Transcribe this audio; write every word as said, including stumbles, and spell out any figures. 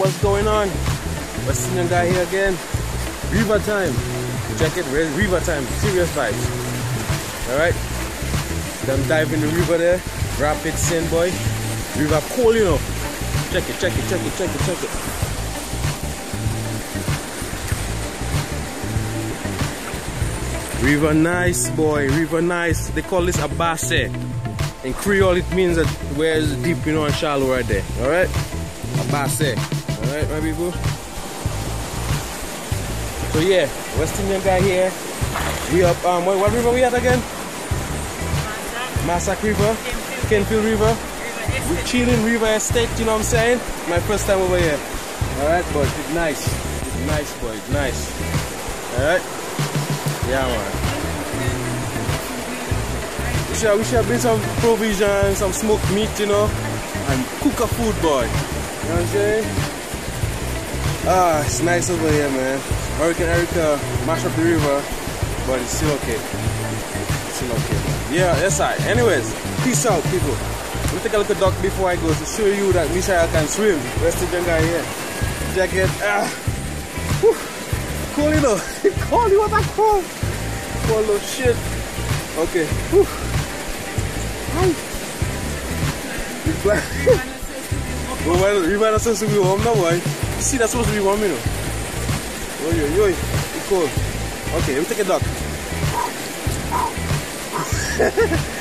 what's going on? West Indian guy here again. River time. Check it, river time. Serious vibes. Alright. Them dive in the river there. Rapid sand boy. River cold, you know. Check it, check it, check it, check it, check it. River nice, boy. River nice. They call this a basse. In Creole, it means that where it's deep, you know, and shallow right there. Alright? A basse. Alright, my people? So yeah, West Indian guy here. We up, um, what, what river we at again? Massac River. Kenfield River. We chilling River Estate, you know what I'm saying? My first time over here. Alright, but it's nice. It's nice, boy. It's nice. Alright? Yeah, man. We should, we should bring some provisions, some smoked meat, you know, and cook a food, boy. You know what I'm saying? Ah, it's nice over here, man. Hurricane Erica mashed up the river, but it's still okay. It's still okay. Yeah, that's right. Anyways, peace out, people. Let me take a look at duck before I go to show you that Misael can swim. West Indian guy here. Jacket. Ah. Whew. Cold, you know. Cold, what a cold. Cold little shit. Okay. Whew. Hi. You might not supposed to be warm now, boy. See, that's supposed to be warm, you know. Yo, yo, yo. It's cold. Okay, let me take a duck.